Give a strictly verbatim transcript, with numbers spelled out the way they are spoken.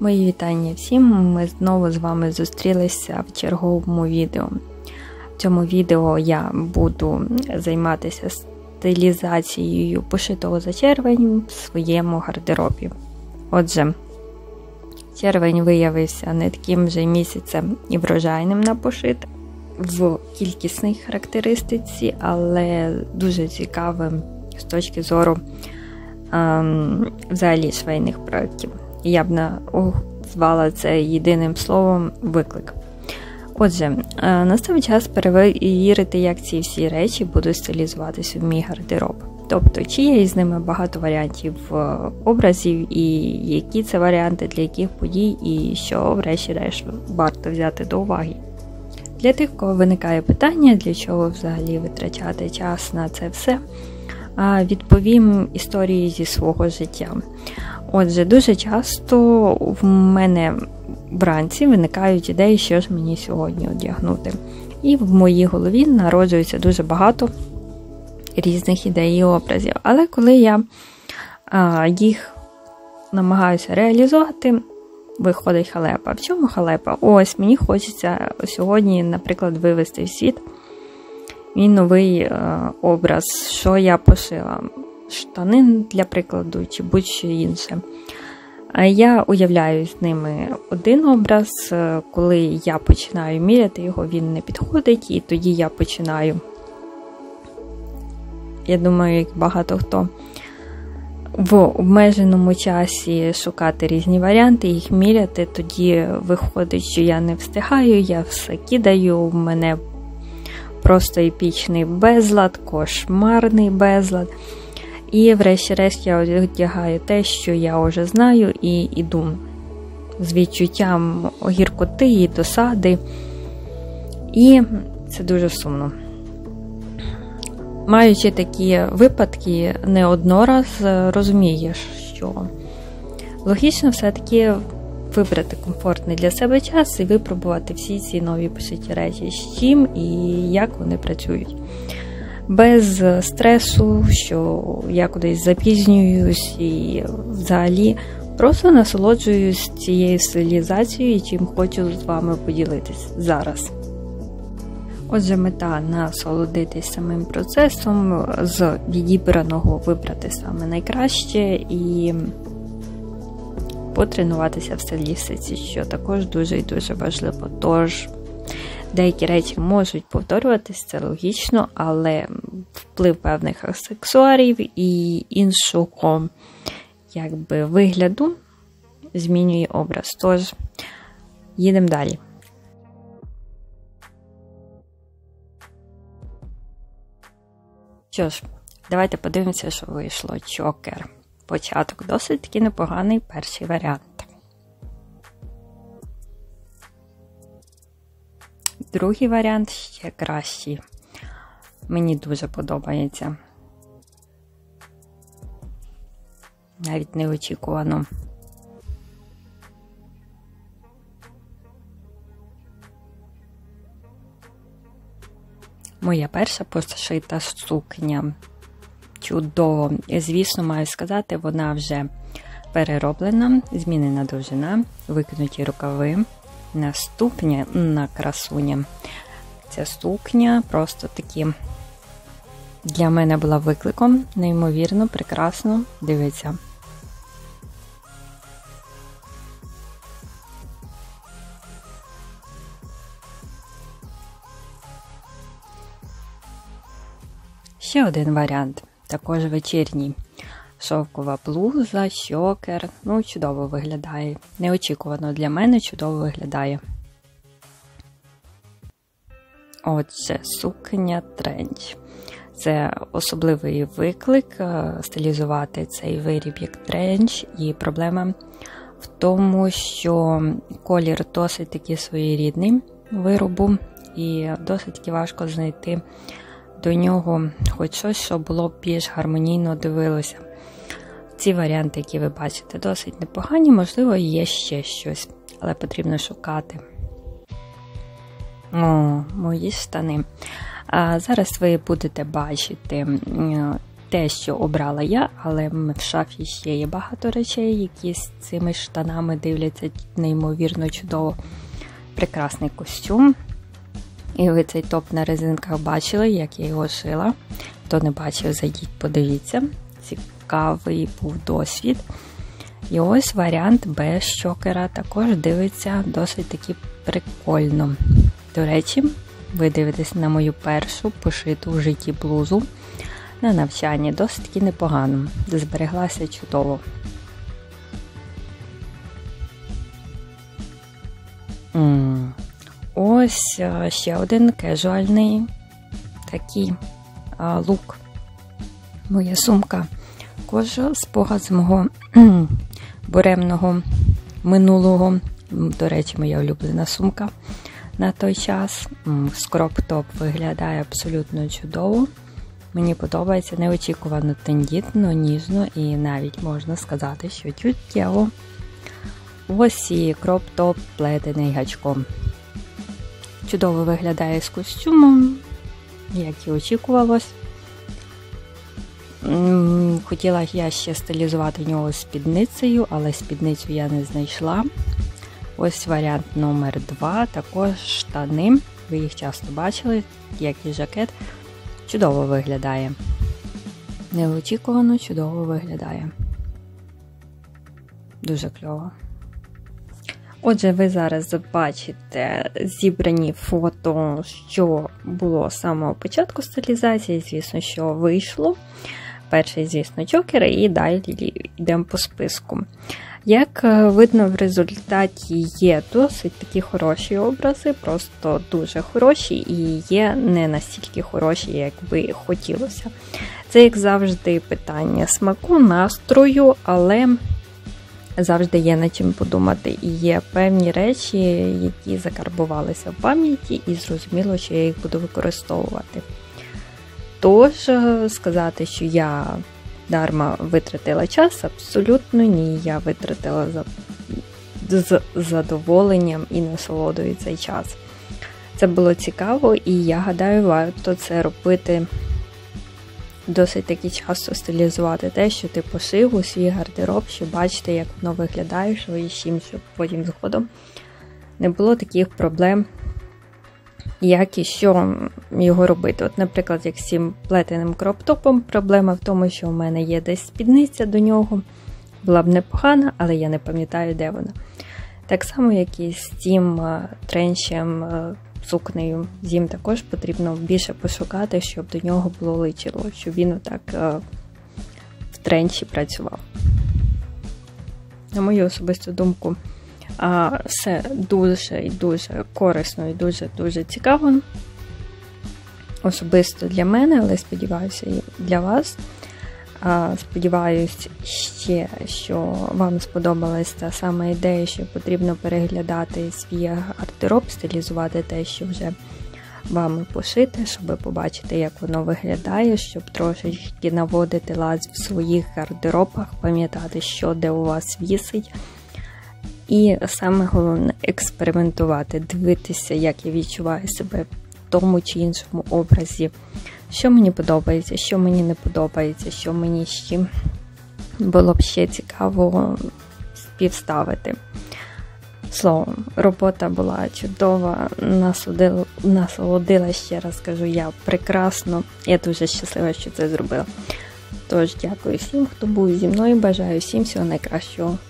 Мої вітання всім! Ми знову з вами зустрілися в черговому відео. В цьому відео я буду займатися стилізацією пошитого за червень в своєму гардеробі. Отже, червень виявився не таким же місяцем і врожайним на пошит в кількісній характеристиці, але дуже цікавим з точки зору ем, взагалі швейних проєктів. Я б назвала це єдиним словом «виклик». Отже, настав час перевірити, як ці всі речі будуть стилізуватися в мій гардероб. Тобто, чи є із ними багато варіантів образів, і які це варіанти, для яких подій, і що, врешті-решт, варто взяти до уваги. Для тих, у кого виникає питання, для чого взагалі витрачати час на це все, відповім історії зі свого життя. Отже, дуже часто в мене вранці виникають ідеї, що ж мені сьогодні одягнути. І в моїй голові народжується дуже багато різних ідей і образів. Але коли я а, їх намагаюся реалізувати, виходить халепа. В чому халепа? Ось, мені хочеться сьогодні, наприклад, вивести в світ мій новий а, образ, що я пошила. Штани, для прикладу, чи будь-що інше. Я уявляю з ними один образ, коли я починаю міряти його, він не підходить, і тоді я починаю, я думаю, як багато хто, в обмеженому часі шукати різні варіанти, їх міряти, тоді виходить, що я не встигаю, я все кидаю, в мене просто епічний безлад, кошмарний безлад. І врешті-решт я одягаю те, що я вже знаю, і йду з відчуттям гіркоти і досади. І це дуже сумно. Маючи такі випадки, не однораз розумієш, що логічно все-таки вибрати комфортний для себе час і випробувати всі ці нові пошиті речі, з чим і як вони працюють. Без стресу, що я кудись запізнююсь і взагалі просто насолоджуюсь цією стилізацією і чим хочу з вами поділитись зараз. Отже, мета – насолодитись самим процесом, з відібраного вибрати саме найкраще і потренуватися в стилістиці, що також дуже і дуже важливо. Тож, деякі речі можуть повторюватись, це логічно, але вплив певних аксесуарів і іншого якби, вигляду змінює образ. Тож, їдемо далі. Що ж, давайте подивимося, що вийшло. Чокер. Початок досить таки непоганий перший варіант. Другий варіант ще кращий. Мені дуже подобається. Навіть неочікувано. Моя перша пошита сукня. Чудово. Звісно, маю сказати, вона вже перероблена, змінена довжина, викинуті рукави. Наступня на красуня. Ця сукня просто таки для мене була викликом, неймовірно, прекрасно. Дивіться. Ще один варіант, також вечірній. Шовкова блуза, чокер, ну чудово виглядає. Неочікувано для мене чудово виглядає. Отже, сукня тренч. Це особливий виклик стилізувати цей виріб як тренч, і проблема в тому, що колір досить таки своєрідний виробу, і досить таки важко знайти до нього хоч щось, що було б більш гармонійно дивилося. Ці варіанти, які ви бачите, досить непогані, можливо, є ще щось, але потрібно шукати. О, мої штани. А зараз ви будете бачити те, що обрала я, але в шафі ще є багато речей, які з цими штанами дивляться неймовірно чудово. Прекрасний костюм. І ви цей топ на резинках бачили, як я його шила. Хто не бачив, зайдіть, подивіться. Цікавий був досвід. І ось варіант без чокера також дивиться досить таки прикольно. До речі, ви дивитесь на мою першу пошиту в житті блузу на навчанні. Досить таки непогано. Збереглася чудово. М-м. Ось ще один кежуальний такий а, лук. Моя сумка кожа, спогад з мого буремного минулого. До речі, моя улюблена сумка на той час. Скроп-топ виглядає абсолютно чудово. Мені подобається, неочікувано тендітно, ніжно і навіть можна сказати, що чуттєво. Ось і кроп-топ плетений гачком. Чудово виглядає з костюмом, як і очікувалось. Хотіла я ще стилізувати нього спідницею, але спідницю я не знайшла. Ось варіант номер два, також штани. Ви їх часто бачили, як і жакет. Чудово виглядає. Неочікувано чудово виглядає. Дуже кльово. Отже, ви зараз бачите зібрані фото, що було з самого початку стилізації, звісно, що вийшло. Перший, звісно, чокер, і далі йдемо по списку. Як видно, в результаті є досить такі хороші образи, просто дуже хороші, і є не настільки хороші, як би хотілося. Це, як завжди, питання смаку, настрою, але завжди є над чим подумати. І є певні речі, які закарбувалися в пам'яті, і зрозуміло, що я їх буду використовувати. Тож, сказати, що я дарма витратила час, абсолютно ні. Я витратила за, з задоволенням і насолодою цей час. Це було цікаво, і я гадаю, варто це робити досить таки часто, стилізувати те, що ти пошив у свій гардероб, щоб бачити, як воно виглядає, що і чим, щоб потім згодом не було таких проблем, як і що його робити. От, наприклад, як з цим плетеним кроп-топом, проблема в тому, що в мене є десь спідниця до нього, була б непогана, але я не пам'ятаю, де вона. Так само, як і з цим тренчем, сукнею, їм також потрібно більше пошукати, щоб до нього було личило, щоб він отак в тренчі працював. На мою особисту думку, все дуже і дуже корисно і дуже-дуже цікаво. Особисто для мене, але сподіваюся і для вас. Сподіваюсь ще, що вам сподобалась та сама ідея, що потрібно переглядати свій гардероб, стилізувати те, що вже вами пошите, щоб побачити, як воно виглядає, щоб трошечки наводити лад в своїх гардеробах, пам'ятати, що де у вас вісить. І саме головне – експериментувати, дивитися, як я відчуваю себе в тому чи іншому образі, що мені подобається, що мені не подобається, що мені з чим було б ще цікаво співставити. Словом, робота була чудова, насолодила, насолодила, ще раз кажу, я прекрасно, я дуже щаслива, що це зробила. Тож, дякую всім, хто був зі мною, бажаю всім всього найкращого.